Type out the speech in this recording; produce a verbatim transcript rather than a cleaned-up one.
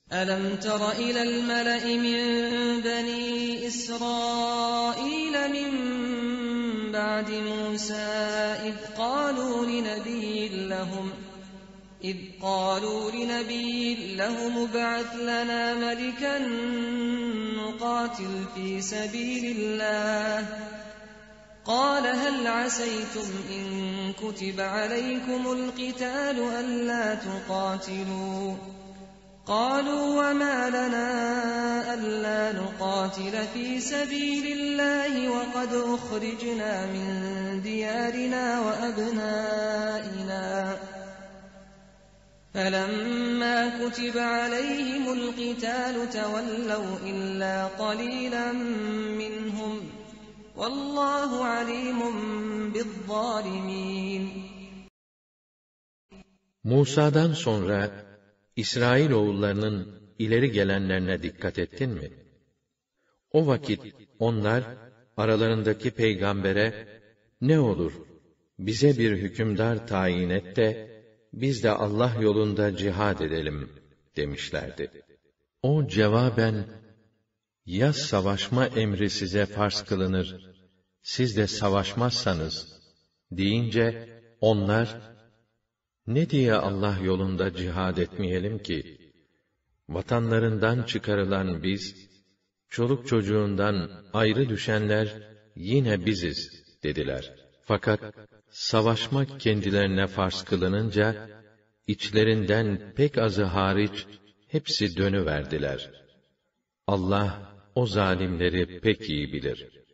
أَلَمْ تَرَ إِلَى الْمَلَإِ مِنْ بَنِي إِسْرَائِيلَ مِنْ بَعْدِ مُوسَى إِذْ قَالُوا لِنَبِيٍّ لَهُمْ إِذْ قَالُوا لِنَبِيٍّ لَهُمُ ابْعَثْ لَنَا مَلِكًا نُقَاتِلْ فِي سَبِيلِ اللَّهِ قَالَ هَلْ عَسَيْتُمْ إِن كُتِبَ عَلَيْكُمُ الْقِتَالُ أَلَّا تُقَاتِلُوا قَالُوا وَمَا لَنَا أَلَّا نُقَاتِلَ فِي سَبِيلِ اللَّهِ وَقَدْ أُخْرِجْنَا مِنْ دِيَارِنَا وَأَبْنَائِنَا فَلَمَّا كُتِبَ عَلَيْهِمُ الْقِتَالُ تَوَلَّوْا إِلَّا قَلِيلًا مِّنْهُمْ وَاللّٰهُ عَلِيمٌ بِالظَّالِمِينَ. Musa'dan sonra İsrailoğullarının ileri gelenlerine dikkat ettin mi? O vakit onlar aralarındaki peygambere ne olur bize bir hükümdar tayin et de biz de Allah yolunda cihad edelim demişlerdi. O cevaben ya savaşma emri size farz kılınır, siz de savaşmazsanız deyince onlar ne diye Allah yolunda cihad etmeyelim ki? Vatanlarından çıkarılan biz, çoluk çocuğundan ayrı düşenler yine biziz dediler. Fakat savaşmak kendilerine farz kılınınca içlerinden pek azı hariç hepsi dönüverdiler. Allah o zalimleri pek iyi bilir.